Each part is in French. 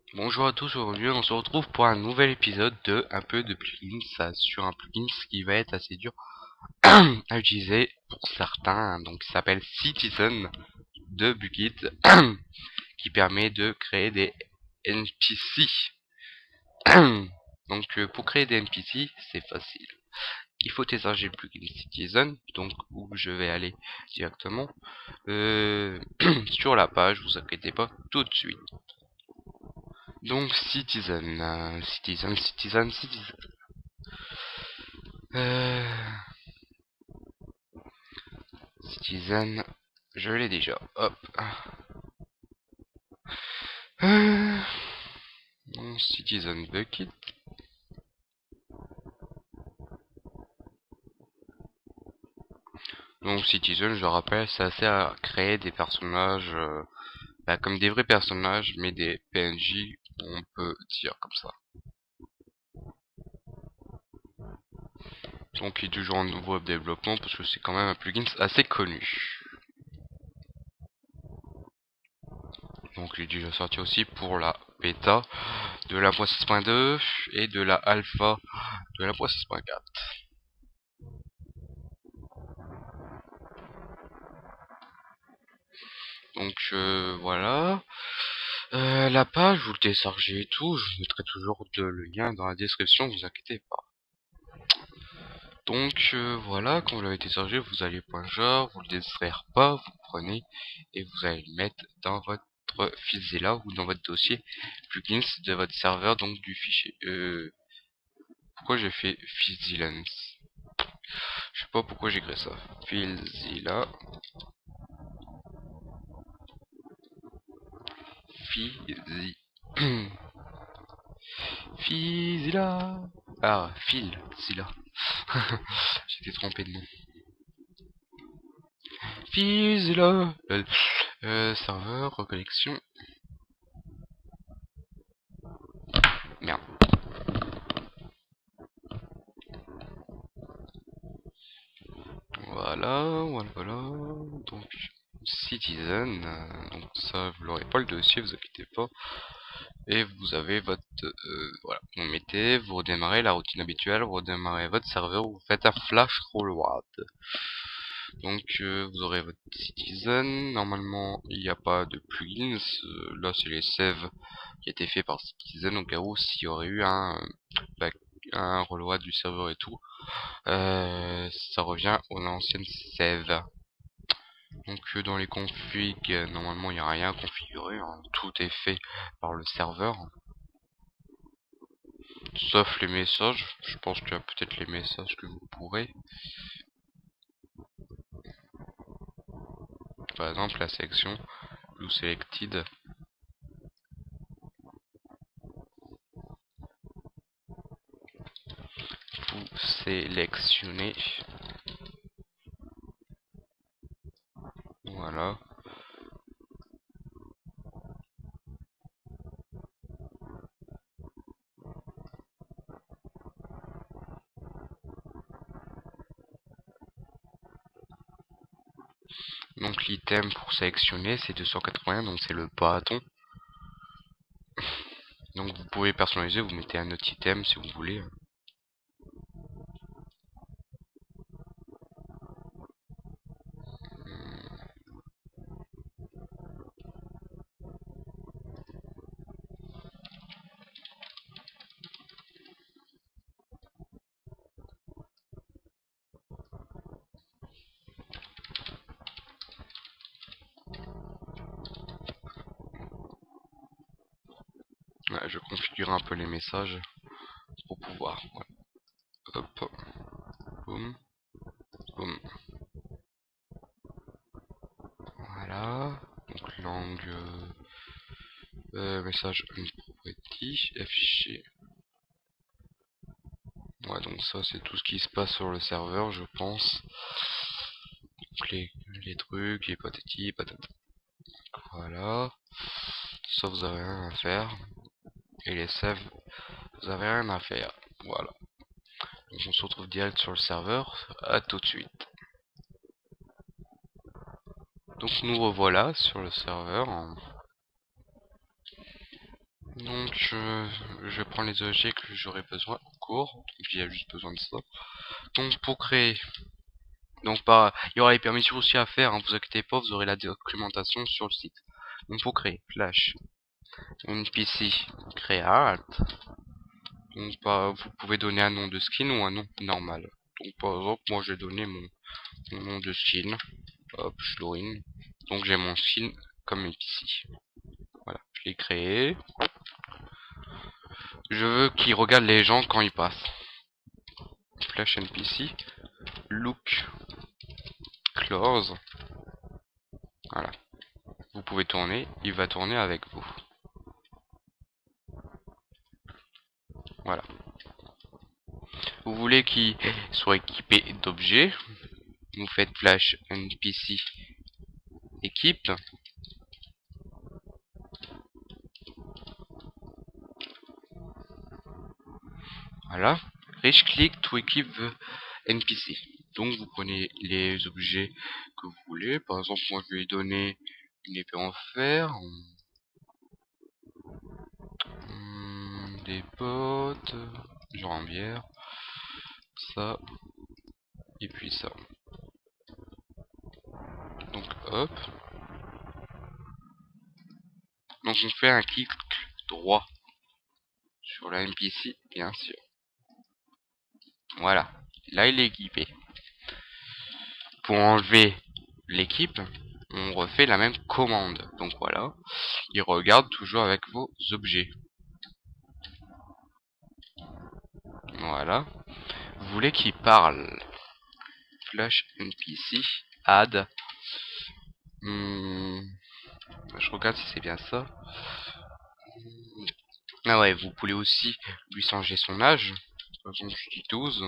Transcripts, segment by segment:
Bonjour à tous, aujourd'hui on se retrouve pour un nouvel épisode de un peu de plugins sur un plugin qui va être assez dur à utiliser pour certains, donc il s'appelle Citizen de Bugit qui permet de créer des NPC. Donc pour créer des NPC c'est facile, il faut télécharger le plugin Citizen, donc où je vais aller directement sur la page, vous inquiétez pas tout de suite. Donc Citizen, Citizen. Euh, Citizen, je l'ai déjà. Hop. Euh, Citizen Bucket. Donc Citizen, je rappelle, ça sert à créer des personnages comme des vrais personnages, mais des PNJ, on peut dire comme ça. Donc il est toujours en nouveau développement parce que c'est quand même un plugin assez connu. Donc il est déjà sorti aussi pour la bêta de la 6.2 et de la alpha de la 6.4. Donc voilà. La page, vous le téléchargez et tout, je mettrai toujours le lien dans la description, vous inquiétez pas. Donc voilà, quand vous l'avez téléchargé, vous allez .jar, vous le détruire pas, vous prenez et vous allez le mettre dans votre FileZilla ou dans votre dossier plugins de votre serveur, donc du fichier. Pourquoi j'ai fait FileZilla? Je sais pas pourquoi j'ai créé ça. FileZilla. FileZilla. Ah, FileZilla. J'étais trompé de nom. FileZilla. Serveur, reconnexion. Merde. Voilà. Donc, Citizen. Donc ça, vous l'aurez pas le dossier, vous inquiétez pas. Et vous avez votre... voilà. Vous mettez, vous redémarrez la routine habituelle, vous redémarrez votre serveur, vous faites un flash forward. Donc vous aurez votre Citizen. Normalement, il n'y a pas de plugins. Là, c'est les saves qui a été fait par Citizen au cas où s'il y aurait eu un reload du serveur et tout. Ça revient aux anciennes save. Donc dans les configs, normalement il n'y a rien configuré, hein. Tout est fait par le serveur. Sauf les messages, je pense qu'il y a peut-être les messages que vous pourrez. Par exemple la sélection Blue Selected. Vous sélectionnez. Voilà. Donc l'item pour sélectionner c'est 280, donc c'est le bâton. Donc vous pouvez personnaliser, vous mettez un autre item si vous voulez. Ouais, je configure un peu les messages pour pouvoir. Ouais. Hop, boum, boum. Voilà. Donc langue, message property, affiché. Ouais, donc ça c'est tout ce qui se passe sur le serveur, je pense. Donc les trucs, les patati, patata. Voilà. Ça vous avez rien à faire. Et les saves, vous avez rien à faire. Voilà. Donc on se retrouve direct sur le serveur. À tout de suite. Donc nous revoilà sur le serveur. Donc je prends les objets que j'aurai besoin en cours. Donc il y a juste besoin de ça. Donc pour créer, donc il y aura les permissions aussi à faire, hein, vous inquiétez pas, vous aurez la documentation sur le site. Donc pour créer Flash NPC Create, donc vous pouvez donner un nom de skin ou un nom normal. Donc par exemple moi j'ai donné mon nom de skin, hop, Shlorin. Donc j'ai mon skin comme NPC. Voilà, je l'ai créé. Je veux qu'il regarde les gens quand ils passent. Flash NPC, look close. Voilà. Vous pouvez tourner, il va tourner avec vous. Voilà. Vous voulez qu'il soit équipé d'objets. Vous faites Flash NPC équipe. Voilà. Rich click to equip the NPC. Donc vous prenez les objets que vous voulez. Par exemple, moi je vais lui donner une épée en fer, des potes, genre en bière, ça, et puis ça. Donc hop. Donc on fait un clic droit sur la NPC, bien sûr. Voilà. Là il est équipé. Pour enlever l'équipe, on refait la même commande. Donc voilà. Il regarde toujours avec vos objets. Voilà. Vous voulez qu'il parle. Flash NPC add. Je regarde si c'est bien ça. Ah ouais, vous pouvez aussi lui changer son âge. Par exemple, je dis 12.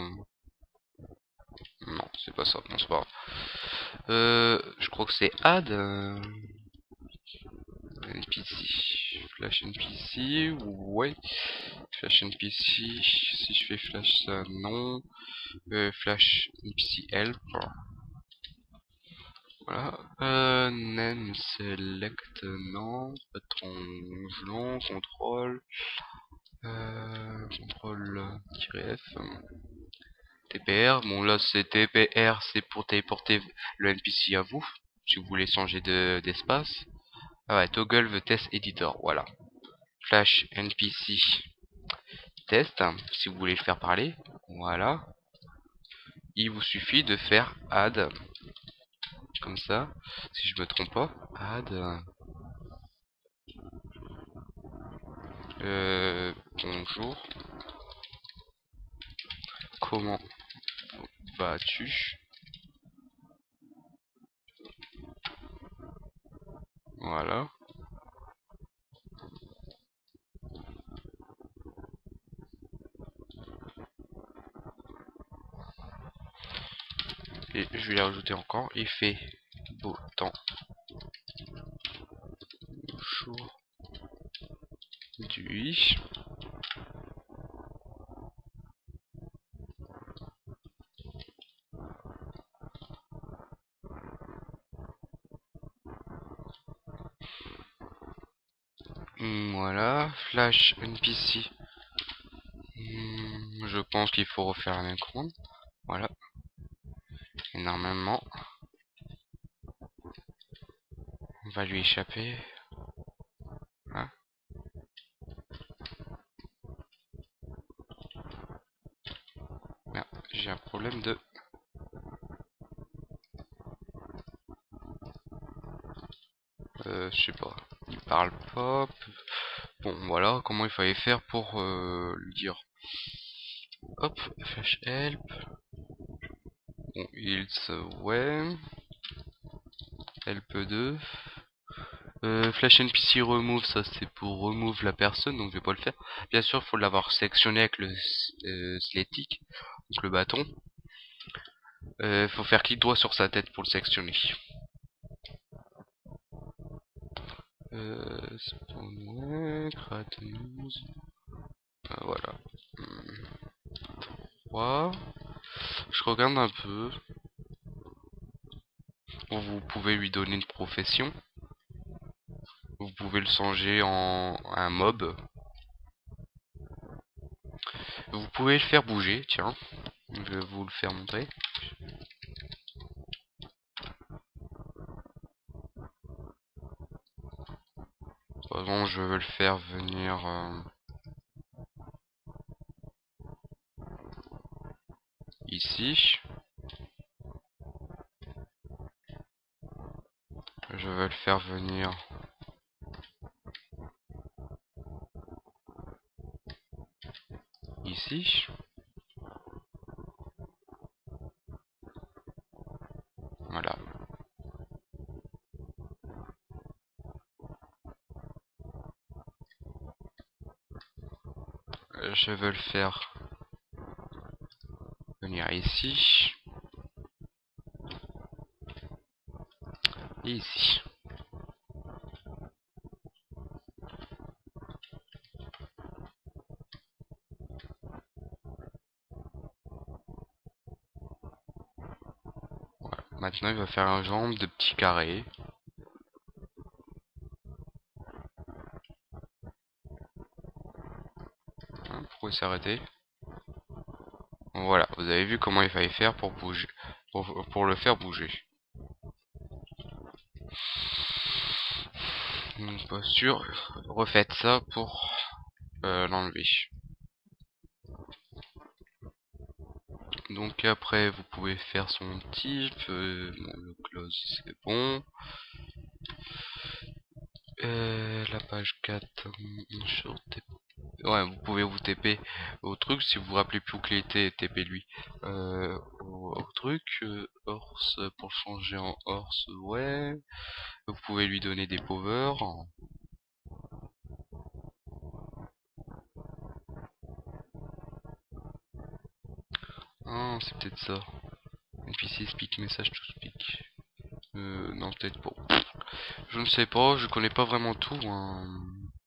Non, c'est pas ça. Non, c'est pas grave. Je crois que c'est add. NPC. Flash NPC. Ouais. Flash NPC. Si je fais flash ça, non. Flash NPC help. Voilà. Name select, non. Patron gelant, contrôle. Contrôle-F. TPR. Bon là c'est TPR, c'est pour téléporter le NPC à vous. Si vous voulez changer d'espace. Ah ouais, toggle the test editor. Voilà. Flash NPC test. Si vous voulez le faire parler. Voilà. Il vous suffit de faire add. Comme ça. Si je me trompe pas. Add. Bonjour. Comment vas-tu? Voilà. Et je vais les rajouter encore. Il fait beau temps. Aujourd'hui. Voilà. Flash NPC. Je pense qu'il faut refaire la même commande. Voilà. Et normalement, on va lui échapper. Hein. Merde, j'ai un problème de... je sais pas. Il parle pas. Bon, voilà comment il fallait faire pour lui dire. Hop, flash help. Bon, ils, ouais. Help 2. Flash NPC remove, ça c'est pour remove la personne, donc je vais pas le faire. Bien sûr, il faut l'avoir sélectionné avec le Sletic, donc le bâton. Faut faire clic droit sur sa tête pour le sélectionner. Create news. Voilà. 3. Je regarde un peu. Bon, vous pouvez lui donner une profession. Vous pouvez le changer en un mob. Vous pouvez le faire bouger, tiens. Je vais vous le faire montrer. Par exemple, je veux le faire venir ici. Je veux le faire venir ici. Voilà. Je veux le faire venir ici. Et ici. Voilà. Maintenant, il va faire un genre de petit carré. Hein, pourquoi il s'est arrêté? Voilà, vous avez vu comment il fallait faire pour bouger, pour le faire bouger. Donc, posture, refaites ça pour l'enlever. Donc après, vous pouvez faire son type. Le close, c'est bon. La page 4, ouais, vous pouvez vous TP au truc. Si vous vous rappelez plus où qu'il était, TP lui au truc. Horse, pour changer en horse, ouais. Vous pouvez lui donner des powers. Ah, c'est peut-être ça. NPC speak message to speak. Non, peut-être pas. Je ne sais pas, je connais pas vraiment tout. Hein.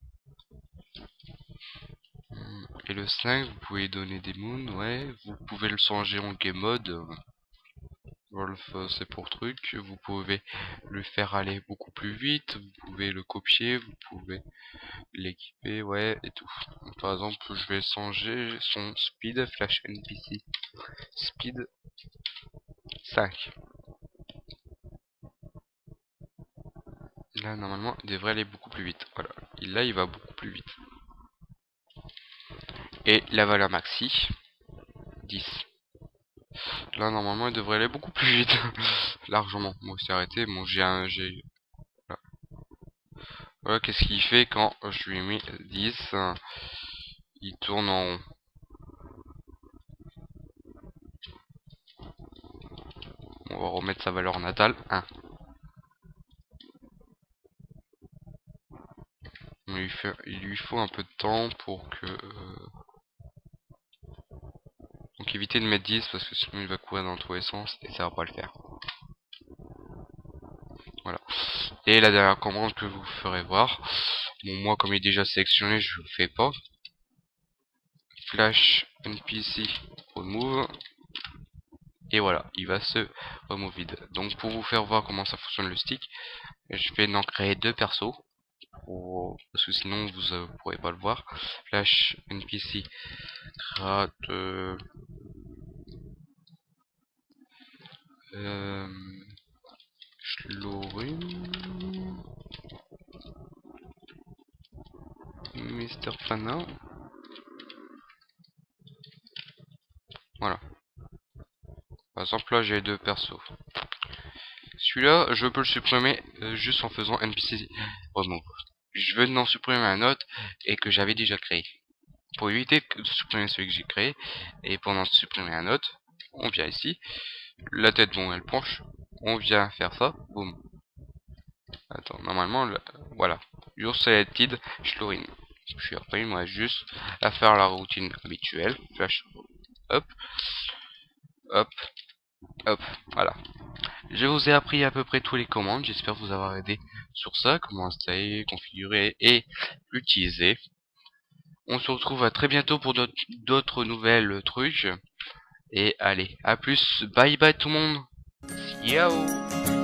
Et le 5, vous pouvez donner des moons, ouais. Vous pouvez le changer en game mode. Wolf, c'est pour truc. Vous pouvez le faire aller beaucoup plus vite. Vous pouvez le copier. Vous pouvez l'équiper, ouais, et tout. Donc, par exemple, je vais changer son speed flash NPC. Speed 5. Là, normalement, il devrait aller beaucoup plus vite. Voilà. Et là, il va beaucoup plus vite. Et la valeur maxi, 10. Là, normalement, il devrait aller beaucoup plus vite. Largement. Bon, c'est arrêté. Bon, voilà. Voilà, qu'est-ce qu'il fait quand je lui ai mis 10. Il tourne en rond. On va remettre sa valeur natale, 1. Il lui faut un peu de temps pour que... Donc évitez de mettre 10 parce que sinon il va courir dans tous les sens et ça va pas le faire. Voilà. Et la dernière commande que vous ferez voir. Bon, moi comme il est déjà sélectionné, je le fais pas. Flash NPC remove. Et voilà, il va se remove vide. Donc pour vous faire voir comment ça fonctionne le stick, je vais en créer 2 persos. Parce que sinon vous pourrez pas le voir. Flash NPC create Schlorin Mr. Fana. Voilà. Par exemple là j'ai 2 persos. Celui-là je peux le supprimer juste en faisant NPC remove. Je veux en supprimer un autre et que j'avais déjà créé. Pour éviter de supprimer celui que j'ai créé et pour en supprimer un autre, on vient ici. La tête bon elle penche. On vient faire ça. Boum. Attends, normalement, voilà. Your selected Schlorin. Je suis après, moi, juste à faire la routine habituelle. Flash, hop, hop, hop, voilà. Je vous ai appris à peu près tous les commandes. J'espère vous avoir aidé sur ça, comment installer, configurer et l'utiliser. On se retrouve à très bientôt pour d'autres nouvelles trucs. Et allez, à plus. Bye bye tout le monde. Ciao.